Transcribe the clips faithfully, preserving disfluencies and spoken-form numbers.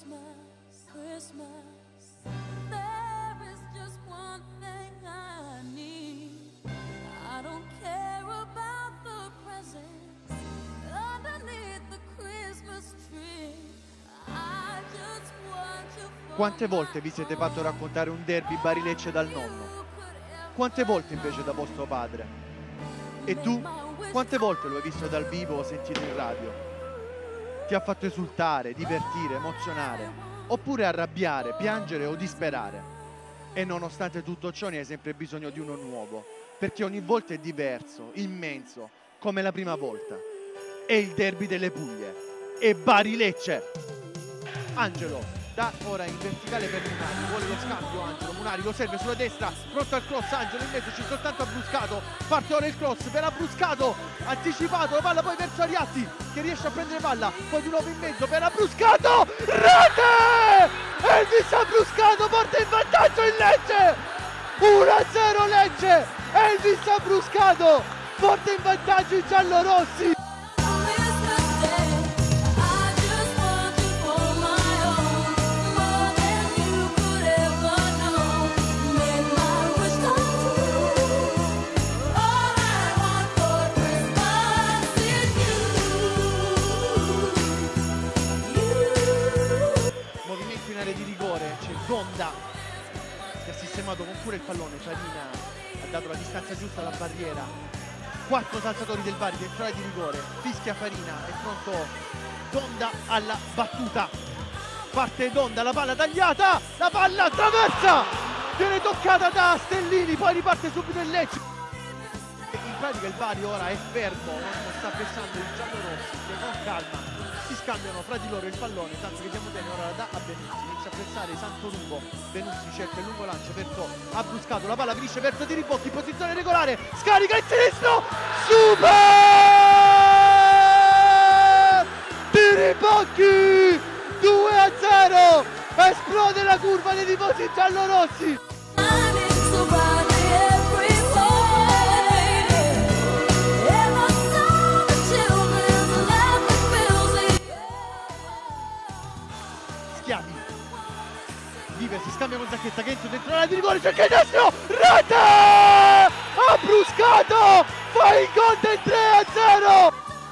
Christmas, Christmas, there is just one thing I need. I don't care about the presents underneath the Christmas tree. I just want you for Quante volte vi siete fatto raccontare un derby Bari-Lecce dal nonno? Quante volte invece da vostro padre? E tu? Quante volte lo hai visto dal vivo o sentito in radio? Ti ha fatto esultare, divertire, emozionare, oppure arrabbiare, piangere o disperare. E nonostante tutto ciò ne hai sempre bisogno di uno nuovo, perché ogni volta è diverso, immenso, come la prima volta. È il derby delle Puglie, è Bari-Lecce. Angelo da ora in verticale per Munari, vuole lo scambio Angelo, Munari lo serve sulla destra, pronto al cross, Angelo in mezzo, c'è soltanto Abbruscato, parte ora il cross per Abbruscato, anticipato, la palla poi verso Ariatti che riesce a prendere palla, poi di nuovo in mezzo per Abbruscato, rete! Elvis Abbruscato porta in vantaggio il Lecce, uno a zero Lecce, Elvis Abbruscato porta in vantaggio i giallorossi. Di rigore, c'è Donda che ha sistemato con cura il pallone, Farina ha dato la distanza giusta alla barriera, quattro calciatori del Bari dentro l'area di rigore, fischia Farina, è pronto Donda alla battuta, parte Donda, la palla tagliata, la palla attraversa, viene toccata da Stellini, poi riparte subito il Lecce. In pratica il Bari ora è fermo, non sta pressando il giallorossi che con calma si scambiano fra di loro il pallone, tanto che diamo bene ora da a Benuzzi, inizia a pressare Santorubo, Benuzzi cerca il lungo lancio verso Abbruscato, la palla finisce verso Di Ribocchi, posizione regolare, scarica il sinistro, super! Di Ribocchi, due a zero, esplode la curva dei tifosi giallorossi. Vive, si scambia con Zacchetta che entra dentro l'area di rigore, cerca il destro, rete! Abbruscato! Fa il gol del tre a zero!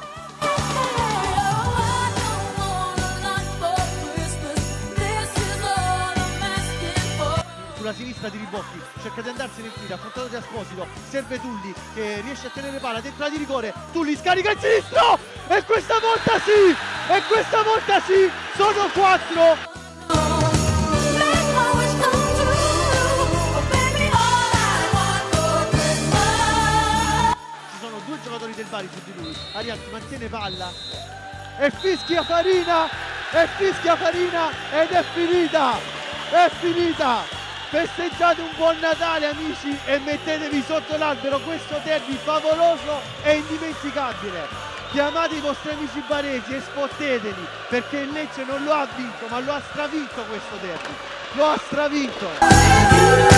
Sulla sinistra Di Ribocchi, cerca di andarsene in tira, affrontato da Esposito, serve Tulli che riesce a tenere palla dentro l'area di rigore, Tulli scarica il sinistro! E questa volta sì! E questa volta sì! Sono quattro! Due giocatori del Bari su di lui, Ariatti mantiene palla e fischia Farina, e fischia Farina ed è finita, è finita, festeggiate un buon Natale amici e mettetevi sotto l'albero questo derby favoloso e indimenticabile, chiamate i vostri amici baresi e sfotteteli perché il Lecce non lo ha vinto ma lo ha stravinto questo derby, lo ha stravinto.